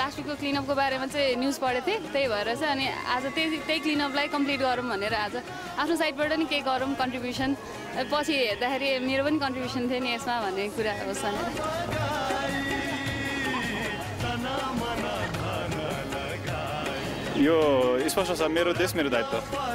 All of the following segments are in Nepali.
लास्ट विकको क्लिनअपको बारेमा चाहिँ न्युज पढेको थिएँ, त्यही भएर चाहिँ अनि आज त्यही क्लिनअपलाई कम्प्लिट गरौँ भनेर आज आफ्नो साइडबाट नि केही गरौँ कन्ट्रिब्युसन, पछि हेर्दाखेरि मेरो पनि कन्ट्रिब्युसन थियो नि यसमा भन्ने कुरा होस् भनेर। यो स्पष्ट छ, मेरो देश मेरो दायित्व।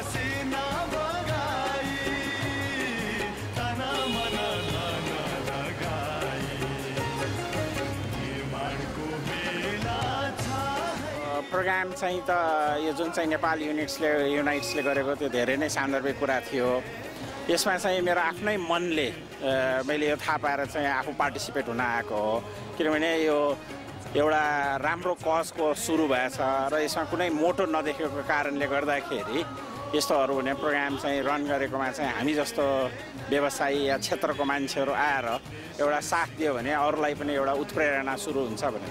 प्रोग्राम चाहिँ त यो जुन चाहिँ नेपाल युनाइट्सले गरेको त्यो धेरै नै सान्दर्भिक कुरा थियो। यसमा चाहिँ मेरो आफ्नै मनले मैले यो थाहा पाएर चाहिँ आफू पार्टिसिपेट हुन आएको हो, किनभने यो एउटा राम्रो कजको सुरु भएछ र यसमा कुनै मोटो नदेखेको कारणले गर्दाखेरि यस्तोहरू हुने प्रोग्राम चाहिँ रन गरेकोमा चाहिँ हामी जस्तो व्यवसायी या क्षेत्रको मान्छेहरू आएर एउटा साथ दियो भने अरूलाई पनि एउटा उत्प्रेरणा सुरु हुन्छ भने।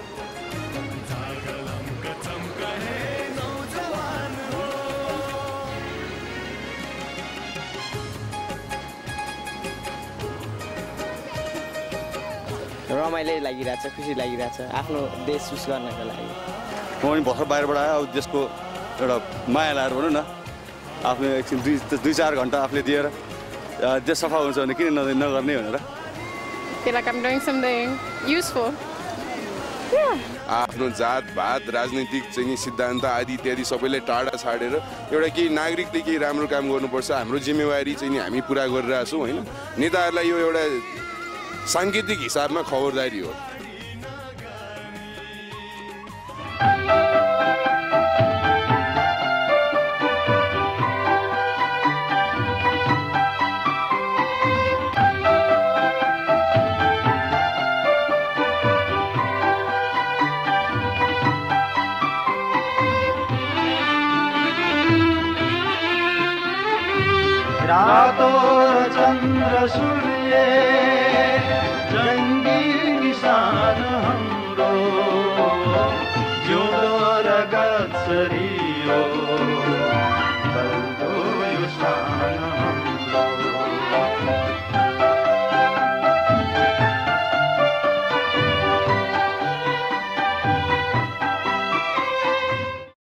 रमाइलो लागिरहेछ, खुसी लागिरहेछ आफ्नो देश उस गर्नको लागि। म पनि भर्खर बाहिरबाट आयो, अब देशको एउटा माया लाएर भनौँ न, आफ्नो एकछिन 2-4 घन्टा आफूले दिएर देश सफा हुन्छ भने किन नगर्ने भनेर। feel like I'm doing something useful. आफ्नो जात भात राजनीतिक चाहिँ सिद्धान्त आदि इत्यादि सबैलाई टाढा छाडेर एउटा केही नागरिकले केही राम्रो काम गर्नुपर्छ, हाम्रो जिम्मेवारी चाहिँ हामी पुरा गरिरहेको छौँ होइन। नेताहरूलाई यो एउटा साङ्केतिक हिसाबमा खबरदारी हो। रातो चन्द्र सूर्य जङ्गी किसान हाम्रो जिउँदो रगत सरियो बल्दो यो सानो